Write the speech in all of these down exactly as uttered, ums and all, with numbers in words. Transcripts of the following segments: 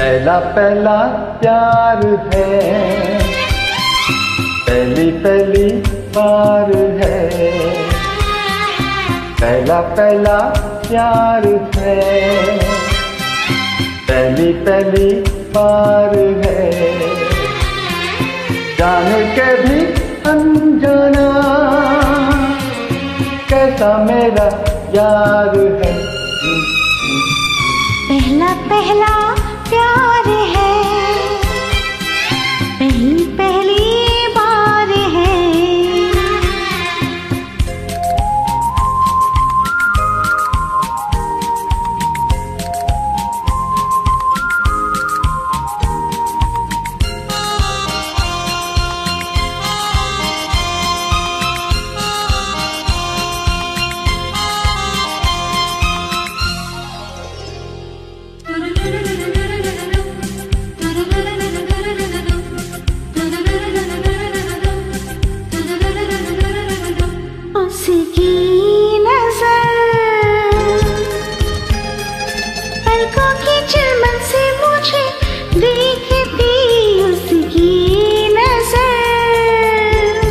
पहला पहला प्यार है, पहली पहली बार है। पहला पहला प्यार है, पहली पहली बार है। जान के भी अनजाना कैसा मेरा यार है। पहला पहला प्यार है, पहली पहली बार है। उसकी नजर पलकों की चिलमन से मुझे देखती, उसकी नजर,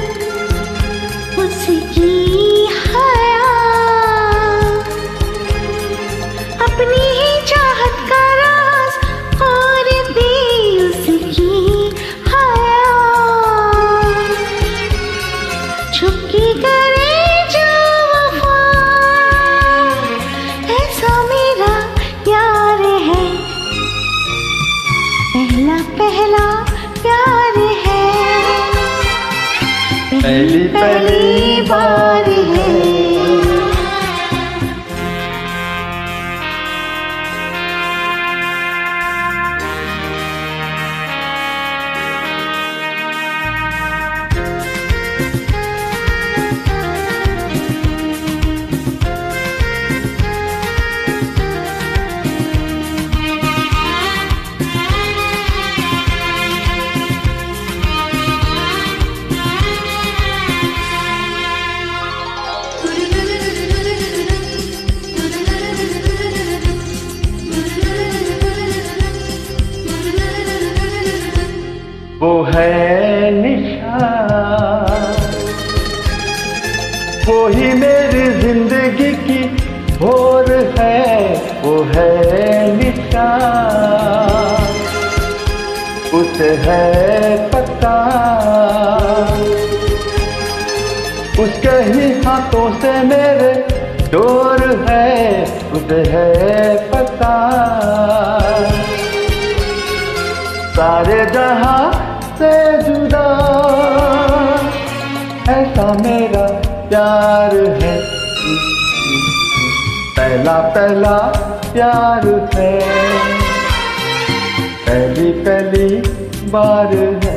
उसकी हया अपनी ही चाहत का राज और दी, उसकी हया छुपकी करे पहला पहला प्यार है, पहली पहली बार है। वो है निशान, वो ही मेरी जिंदगी की भोर है। वो है निशान, उसे है पता, उसके ही हाथों से मेरे डोर है। उसे है पता, सारे जहां से जुदा ऐसा मेरा प्यार है। पहला पहला प्यार है, पहली पहली बार है।